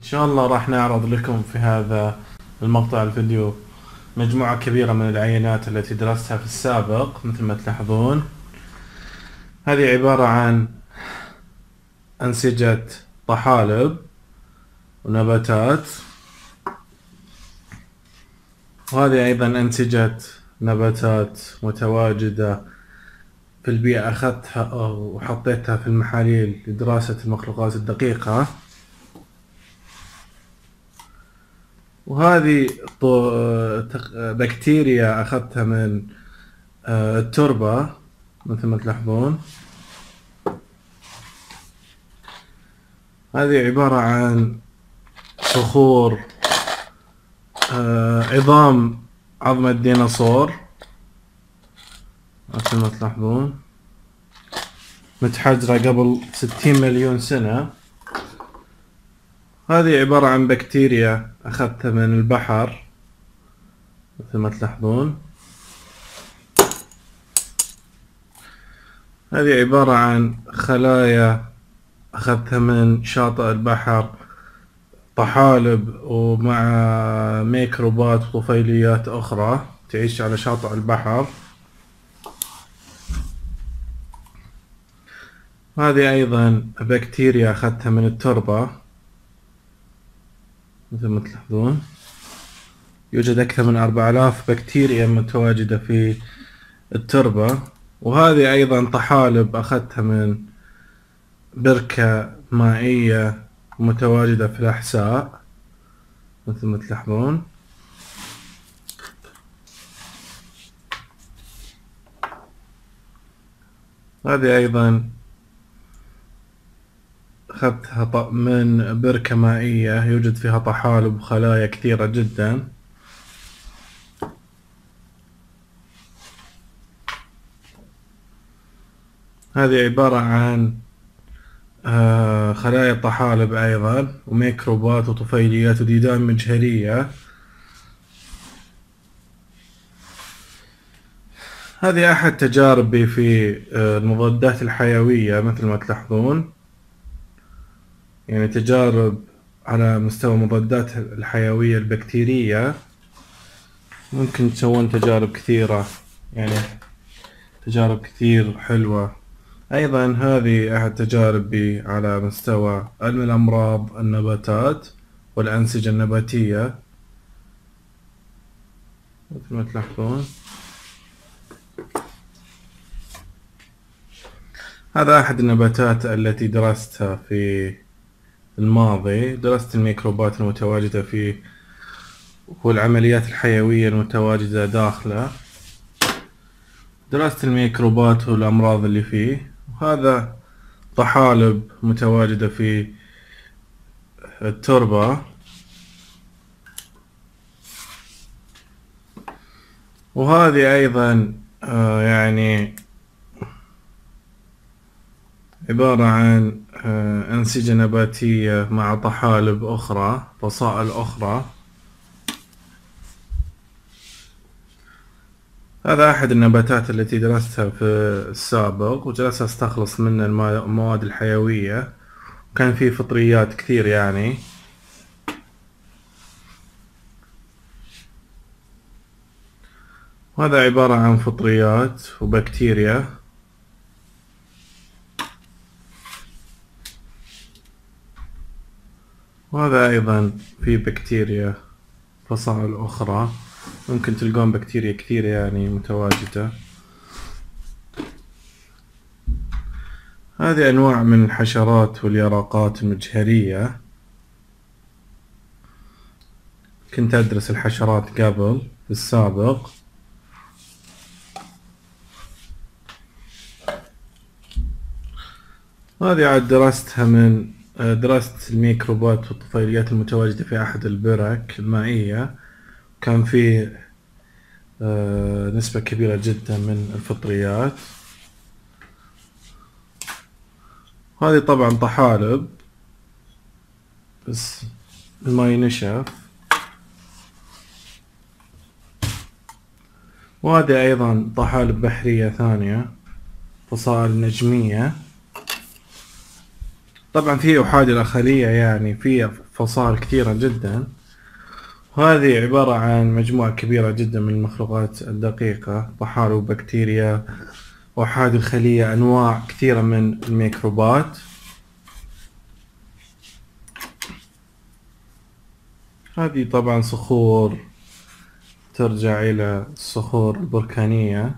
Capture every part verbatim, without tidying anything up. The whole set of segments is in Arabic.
إن شاء الله راح نعرض لكم في هذا المقطع الفيديو مجموعة كبيرة من العينات التي درستها في السابق. مثل ما تلاحظون هذه عبارة عن أنسجة طحالب ونباتات، وهذه أيضا أنسجة نباتات متواجدة في البيئة، أخذتها وحطيتها في المحاليل لدراسة المخلوقات الدقيقة. وهذه بكتيريا أخذتها من التربة مثل ما تلاحظون. هذه عبارة عن صخور عظام عظم الديناصور مثل ما تلاحظون، متحجرة قبل ستين مليون سنة. هذه عبارة عن بكتيريا أخذتها من البحر مثل ما تلاحظون. هذه عبارة عن خلايا أخذتها من شاطئ البحر، طحالب ومع ميكروبات وطفيليات أخرى تعيش على شاطئ البحر. هذه أيضا بكتيريا أخذتها من التربة مثل ما تلاحظون. يوجد أكثر من أربعة آلاف بكتيريا متواجدة في التربة. وهذه أيضا طحالب أخذتها من بركة مائية متواجدة في الأحساء مثل ما تلاحظون. هذه أيضا أخذتها من بركة مائية يوجد فيها طحالب وخلايا كثيرة جدا. هذه عبارة عن خلايا طحالب أيضا وميكروبات وطفيليات وديدان مجهرية. هذه أحد تجاربي في المضادات الحيوية مثل ما تلاحظون، يعني تجارب على مستوى مضادات الحيوية البكتيرية. ممكن تسوون تجارب كثيرة، يعني تجارب كثير حلوة. أيضا هذه أحد تجاربي على مستوى علم الأمراض النباتات والأنسجة النباتية مثل ما تلاحظون. هذا أحد النباتات التي درستها في الماضي. درست الميكروبات المتواجدة فيه والعمليات الحيوية المتواجدة داخله. درست الميكروبات والأمراض اللي فيه. وهذا طحالب متواجدة في التربة. وهذه أيضا آه يعني عبارة عن آه أنسجة نباتية مع طحالب أخرى، فصائل أخرى. هذا أحد النباتات التي درستها في السابق وجلست أستخلص منه المواد الحيوية، وكان فيه فطريات كثير يعني. وهذا عبارة عن فطريات وبكتيريا. وهذا أيضا فيه بكتيريا فصائل أخرى. ممكن تلقون بكتيريا كثيرة يعني متواجدة. هذه أنواع من الحشرات واليرقات المجهرية. كنت أدرس الحشرات قبل في السابق. هذه عاد درستها من درست الميكروبات والطفيليات المتواجدة في أحد البرك المائية. كان فيه نسبة كبيرة جدا من الفطريات. هذه طبعا طحالب بس الماء نشف. وهذه أيضا طحالب بحرية ثانية، فصائل نجمية. طبعا في أحادي الأخلية، يعني في فصائل كثيرة جدا. وهذه عبارة عن مجموعة كبيرة جدا من المخلوقات الدقيقة، طحالب وبكتيريا وحاد الخلية، أنواع كثيرة من الميكروبات. هذه طبعا صخور ترجع إلى الصخور البركانية.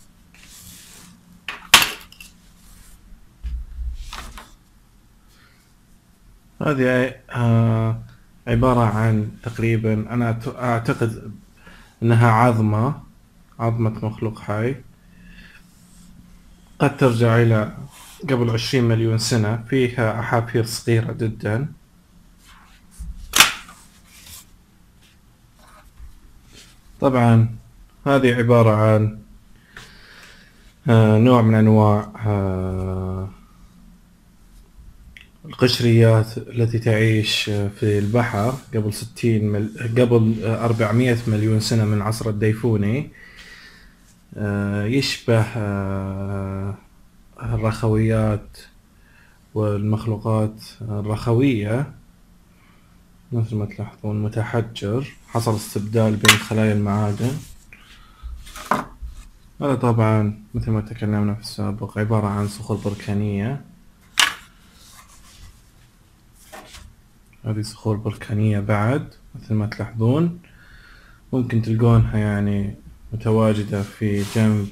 هذه آه عبارة عن تقريبا، أنا أعتقد أنها عظمة عظمة مخلوق حي، قد ترجع إلى قبل عشرين مليون سنة، فيها أحافير صغيرة جدا. طبعا هذه عبارة عن آه نوع من أنواع آه القشريات التي تعيش في البحر قبل ستين مل... قبل أربعمائة مليون سنة من العصر الديفوني. يشبه الرخويات والمخلوقات الرخوية، مثل ما تلاحظون متحجر، حصل استبدال بين خلايا المعادن. هذا طبعا مثل ما تكلمنا في السابق عبارة عن صخور بركانية. هذه صخور بركانية بعد مثل ما تلاحظون، ممكن تلقونها يعني متواجدة في جنب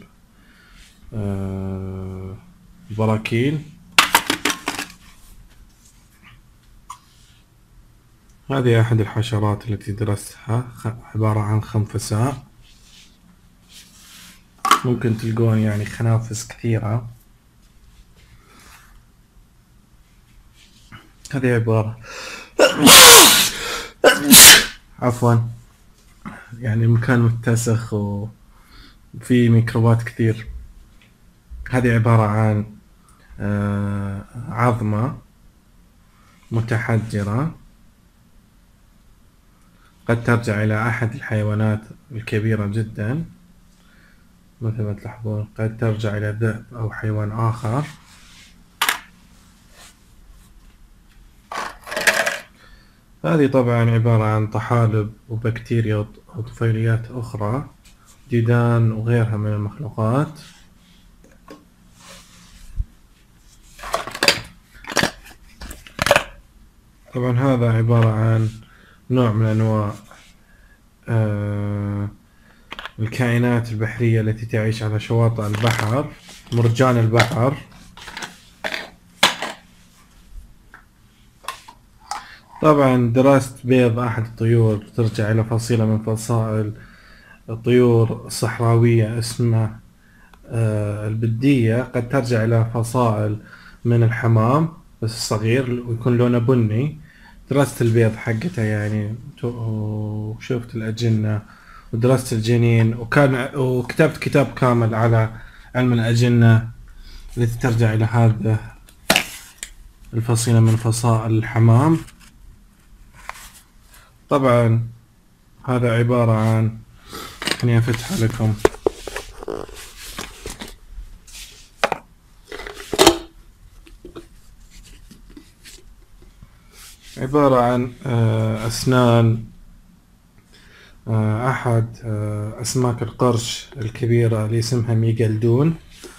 آه البراكين. هذه أحد الحشرات التي درستها، عبارة عن خنفساء، ممكن تلقون يعني خنافس كثيرة. هذه عبارة عفوا يعني المكان متسخ وفي ميكروبات كثير. هذه عبارة عن آه عظمة متحجرة، قد ترجع إلى أحد الحيوانات الكبيرة جدا، مثل ما تلاحظون قد ترجع إلى ذئب أو حيوان آخر. هذه طبعا عبارة عن طحالب وبكتيريا وطفيليات أخرى، ديدان وغيرها من المخلوقات. طبعا هذا عبارة عن نوع من أنواع آه الكائنات البحرية التي تعيش على شواطئ البحر، مرجان البحر. طبعا دراسة بيض أحد الطيور ترجع إلى فصيلة من فصائل الطيور الصحراوية اسمها آه البدية، قد ترجع إلى فصائل من الحمام بس الصغير ويكون لونه بني. درست البيض حقته يعني، وشفت الأجنة ودرست الجنين، وكان وكتبت كتاب كامل على علم الأجنة التي ترجع إلى هذا الفصيلة من فصائل الحمام. طبعا هذا عبارة عن، خليني أفتح لكم، عبارة عن أسنان أحد أسماك القرش الكبيرة اللي اسمها ميجالدون.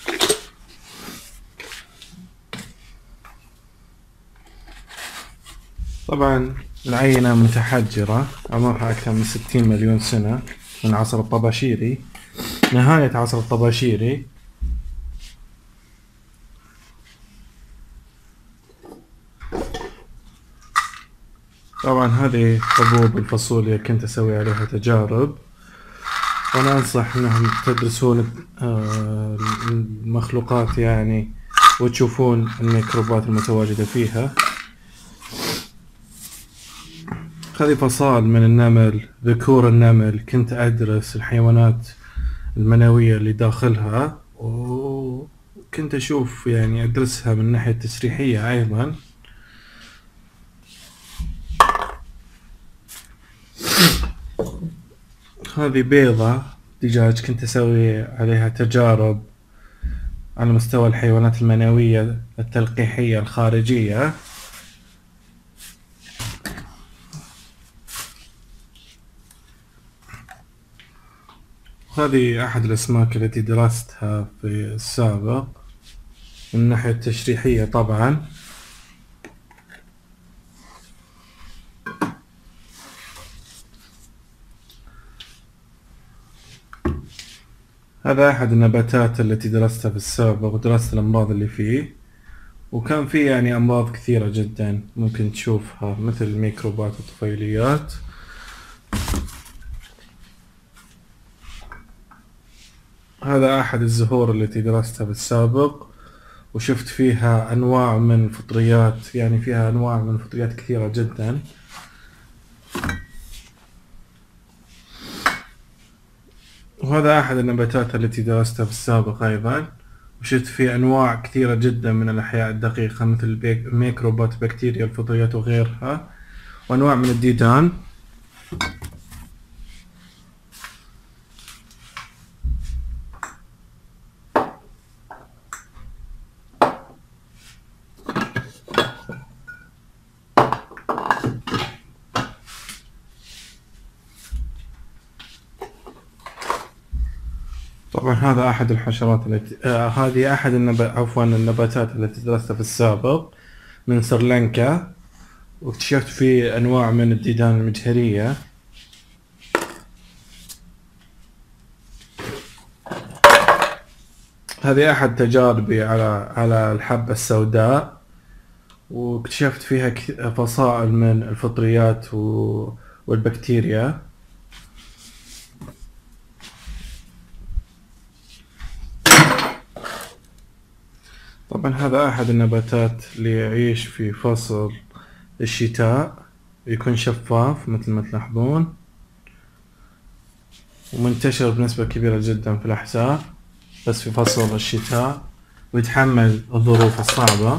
طبعا العينة متحجرة، عمرها أكثر من ستين مليون سنة، من عصر الطباشيري، نهاية عصر الطباشيري. طبعا هذه حبوب الفاصوليا كنت أسوي عليها تجارب، وأنا أنصح أنهم تدرسون المخلوقات يعني وتشوفون الميكروبات المتواجدة فيها. هذه فصائل من النمل، ذكور النمل، كنت أدرس الحيوانات المنوية اللي داخلها، وكنت أشوف يعني أدرسها من الناحية التشريحية أيضا. هذه بيضة دجاج كنت أسوي عليها تجارب على مستوى الحيوانات المنوية التلقيحية الخارجية. هذه أحد الأسماك التي درستها في السابق من الناحية التشريحية طبعا. هذا أحد النباتات التي درستها في السابق ودرست الأمراض اللي فيه، وكان فيه يعني أمراض كثيرة جدا ممكن تشوفها مثل الميكروبات والطفيليات. هذا أحد الزهور التي درستها في السابق وشفت فيها أنواع من الفطريات، يعني فيها أنواع من الفطريات كثيرة جدا. وهذا أحد النباتات التي درستها في السابق أيضا، وشفت فيه أنواع كثيرة جدا من الأحياء الدقيقة مثل الميكروبات، بكتيريا، الفطريات وغيرها، وأنواع من الديدان. طبعا هذا أحد الحشرات التي آه هذه أحد النب... عفوا النباتات التي درستها في السابق من سريلانكا، واكتشفت فيه أنواع من الديدان المجهرية. هذه أحد تجاربي على على الحبة السوداء، واكتشفت فيها فصائل من الفطريات و... والبكتيريا. طبعا هذا أحد النباتات اللي يعيش في فصل الشتاء، يكون شفاف مثل ما تلاحظون، ومنتشر بنسبة كبيرة جدا في الأحساء بس في فصل الشتاء، ويتحمل الظروف الصعبة.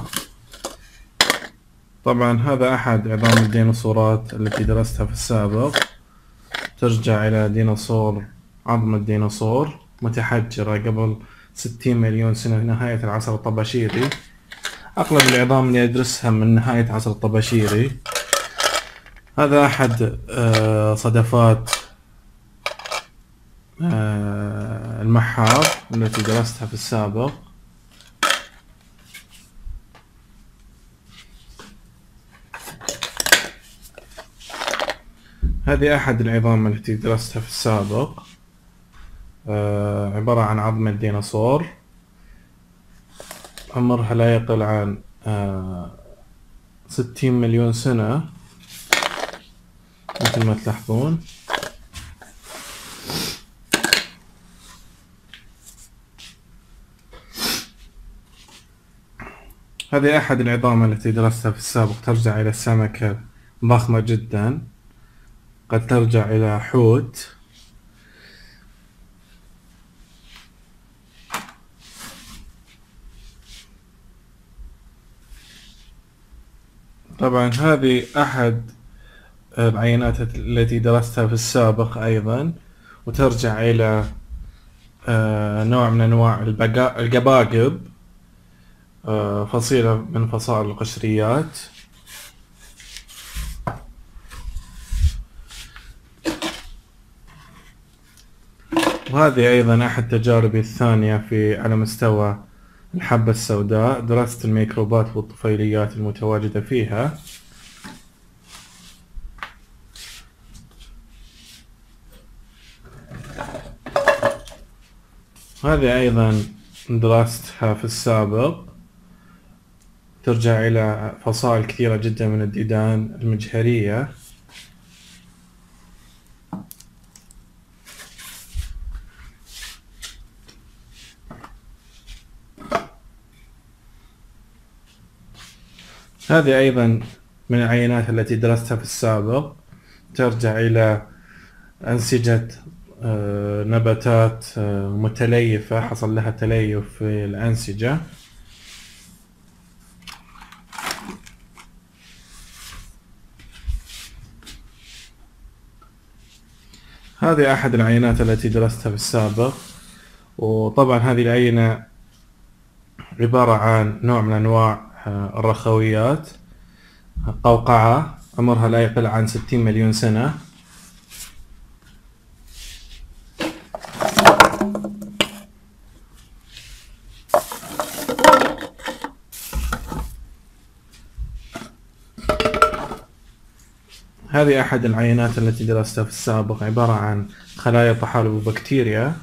طبعا هذا أحد عظام الديناصورات التي درستها في السابق، ترجع إلى ديناصور عظم الديناصور متحجرة قبل ستين مليون سنة في نهاية العصر الطباشيري. أغلب العظام اللي أدرسها من نهاية العصر الطباشيري. هذا أحد صدفات المحار التي درستها في السابق. هذه أحد العظام التي درستها في السابق، عبارة عن عظم الديناصور، عمرها لا يقل عن ستين مليون سنة مثل ما تلاحظون. هذه أحد العظام التي درستها في السابق، ترجع إلى السمكة ضخمة جدا، قد ترجع إلى حوت. طبعا هذه أحد العينات التي درستها في السابق أيضا، وترجع إلى نوع من أنواع القباقب، فصيلة من فصائل القشريات. وهذه أيضا أحد تجاربي الثانية في على مستوى الحبة السوداء، درست الميكروبات والطفيليات المتواجدة فيها. هذه أيضا درستها في السابق، ترجع إلى فصائل كثيرة جدا من الديدان المجهرية. هذه أيضا من العينات التي درستها في السابق، ترجع إلى أنسجة نباتات متليفة، حصل لها تليف في الأنسجة. هذه أحد العينات التي درستها في السابق، وطبعا هذه العينة عبارة عن نوع من أنواع الرخويات، قوقعة عمرها لا يقل عن ستين مليون سنة. هذه أحد العينات التي درستها في السابق، عبارة عن خلايا طحالب وبكتيريا.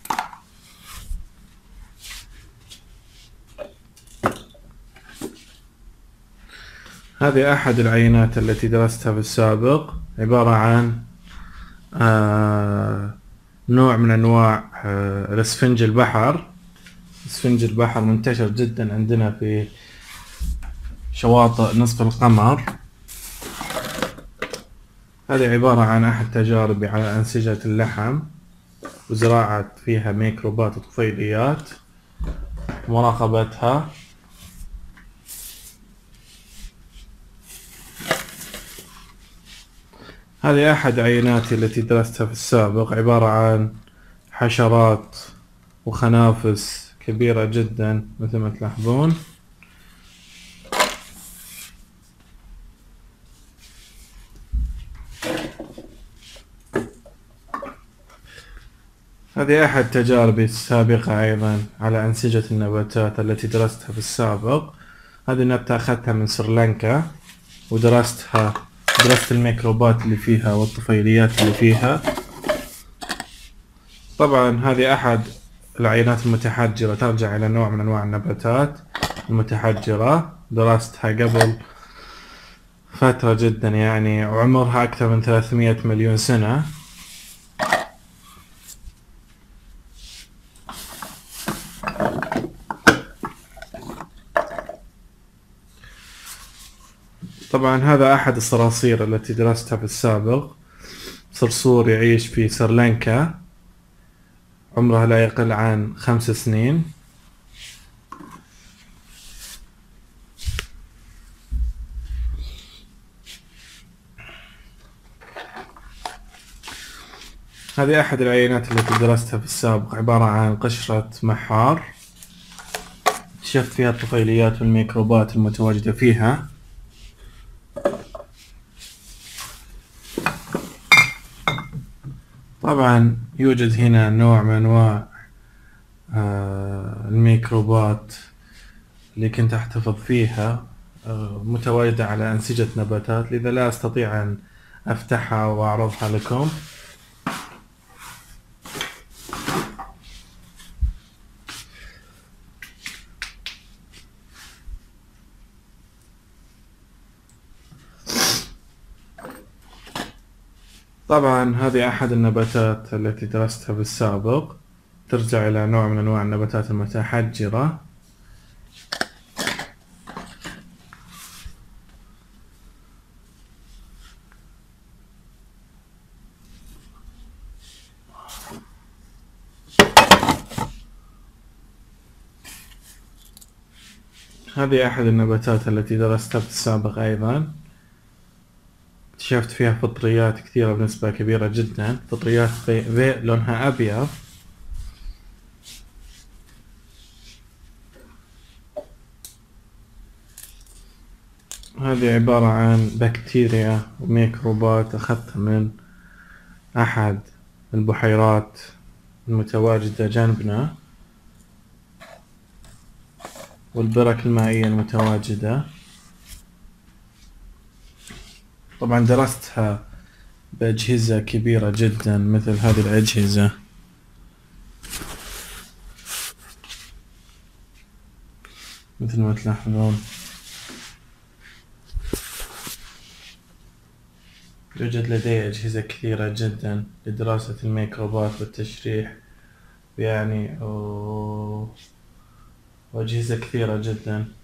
هذه أحد العينات التي درستها في السابق، عبارة عن آه نوع من أنواع آه الإسفنج البحر. إسفنج البحر منتشر جدا عندنا في شواطئ نصف القمر. هذه عبارة عن أحد تجاربي على أنسجة اللحم وزراعة فيها ميكروبات وطفيليات ومراقبتها. هذه أحد عيناتي التي درستها في السابق، عبارة عن حشرات وخنافس كبيرة جدا مثل ما تلاحظون. هذه أحد تجاربي السابقة أيضا على أنسجة النباتات التي درستها في السابق. هذه النبتة أخذتها من سريلانكا ودرستها، درست الميكروبات اللي فيها والطفيليات اللي فيها. طبعا هذه أحد العينات المتحجرة، ترجع إلى نوع من أنواع النباتات المتحجرة، درستها قبل فترة جدا يعني، وعمرها أكثر من ثلاثمئة مليون سنة. طبعا هذا أحد الصراصير التي درستها في السابق، صرصور يعيش في سريلانكا، عمرها لا يقل عن خمس سنين. هذه أحد العينات التي درستها في السابق، عبارة عن قشرة محار، اكتشفت فيها الطفيليات والميكروبات المتواجدة فيها. طبعا يوجد هنا نوع من أنواع الميكروبات اللي كنت أحتفظ فيها متواجدة على أنسجة نباتات، لذا لا أستطيع أن أفتحها وأعرضها لكم. طبعا هذه أحد النباتات التي درستها في السابق، ترجع إلى نوع من أنواع النباتات المتحجرة. هذه أحد النباتات التي درستها في السابق أيضا، اكتشفت فيها فطريات كثيرة بنسبة كبيرة جدا، فطريات في لونها أبيض. هذه عبارة عن بكتيريا وميكروبات أخذتها من أحد البحيرات المتواجدة جنبنا والبرك المائية المتواجدة. طبعا درستها بأجهزة كبيرة جدا مثل هذه الأجهزة، مثل ما تلاحظون يوجد لدي أجهزة كثيرة جدا لدراسة الميكروبات والتشريح يعني، وأجهزة كثيرة جدا.